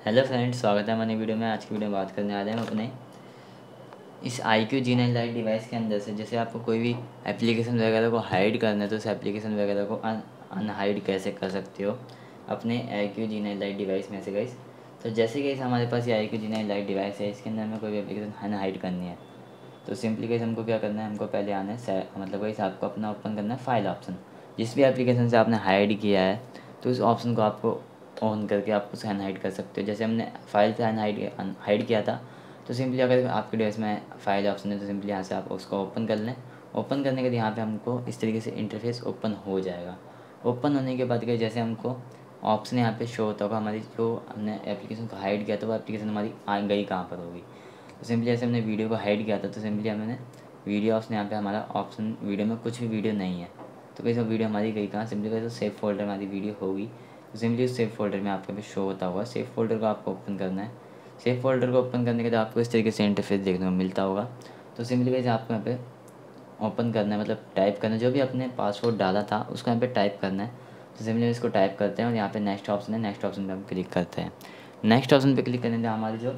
Hello friends, स्वागत है हमारी वीडियो में। आज की वीडियो में बात करने आ रहे हैं हम अपने इस iQOO G9 Lite डिवाइस के अंदर से जैसे आपको कोई भी एप्लीकेशन वगैरह को हाइड करना है तो उस एप्लीकेशन वगैरह को अनहाइड कैसे कर सकते हो अपने iQOO G9 Lite डिवाइस में से गाइस। तो जैसे गाइस हमारे पास ये iQOO G9 Lite डिवाइस है, इसके अंदर हमें कोई भी एप्लीकेशन अनहाइड करनी है तो सिंपली गाइस हमको क्या करना है, हमको पहले आना है मतलब गाइस आपको अपना ओपन करना है फाइल ऑप्शन। जिस भी एप्लीकेशन से आपने हाइड किया है तो उस ऑप्शन को आपको ऑन करके आप उसे अनहाइड कर सकते हो। जैसे हमने फाइल से हाइड किया था तो सिंपली अगर आपके डिवाइस में फाइल ऑप्शन है तो सिंपली यहाँ से आप उसको ओपन कर लें। ओपन करने के बाद यहाँ पे हमको इस तरीके से इंटरफेस ओपन हो जाएगा। ओपन होने के बाद जैसे हमको ऑप्शन यहाँ पे शो होता होगा, हमारी जो हमने एप्लीकेशन को हाइड किया था वो एप्लीकेशन हमारी आ गई कहाँ पर होगी। तो सिंपली जैसे हमने वीडियो को हाइड किया था तो सिंपली हमने वीडियो ऑप्शन यहाँ पे हमारा ऑप्शन वीडियो में कुछ भी वीडियो नहीं है तो कैसे वीडियो हमारी गई कहाँ, सिंपली कैसे सेव फोल्डर में हमारी वीडियो होगी। तो सिंपली उस सेव फोल्डर में आपके पे शो होता होगा, सेव फोल्डर को आपको ओपन करना है। सेव फोल्डर को ओपन करने के बाद आपको इस तरीके से इंटरफेस देखने को मिलता होगा। तो सिंपली कैसे आपको यहाँ पे ओपन करना है, मतलब टाइप करना है जो भी आपने पासवर्ड डाला था उसको यहाँ पे टाइप करना है। तो सिंपली इसको टाइप करते हैं और यहाँ पे नेक्स्ट ऑप्शन है, नेक्स्ट ऑप्शन पे हम क्लिक करते हैं। नेक्स्ट ऑप्शन पे क्लिक करने से हमारी जो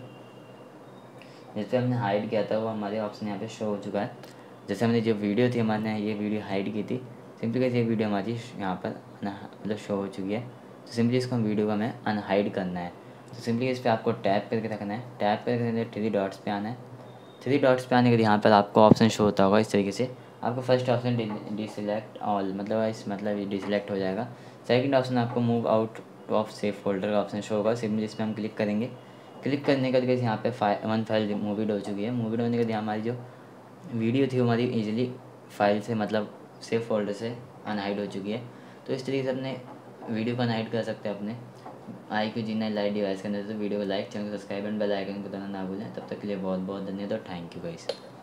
जैसे हमने हाइड किया था वो हमारे ऑप्शन यहाँ पे शो हो चुका है। जैसे हमने जो वीडियो थी हमारे ये वीडियो हाइड की थी, सिंपली कैसे ये वीडियो हमारी यहाँ पर मतलब शो हो चुकी है। तो सिंपली इसको वीडियो को हमें अनहाइड करना है। तो सिंपली इस पर आपको टैप करके रखना है। टैप करके थ्री डॉट्स पे आना है। थ्री डॉट्स पे आने के बाद यहाँ पर आपको ऑप्शन शो होता होगा इस तरीके से। आपको फर्स्ट ऑप्शन डिसलेक्ट ऑल मतलब डिसलेक्ट हो जाएगा। सेकंड ऑप्शन आपको move out of safe folder का ऑप्शन शो होगा। सिंपली इस पर हम क्लिक करेंगे। क्लिक करने के बाद यहाँ पे वन फाइल मूवीड हो चुकी है। मूवीड होने के बाद हमारी जो वीडियो थी वो हमारी इजीली फाइल से मतलब सेव फोल्डर से अनहाइड हो चुकी है। तो इस तरीके से अपने वीडियो को अनहाइड कर सकते हैं अपने iQOO G9 Lite डिवाइस के अंदर। तो वीडियो को लाइक, चैनल को सब्सक्राइब एंड बेल आइकन को दबाना ना भूलें। तब तक के लिए बहुत बहुत धन्यवाद और थैंक यू गाइस।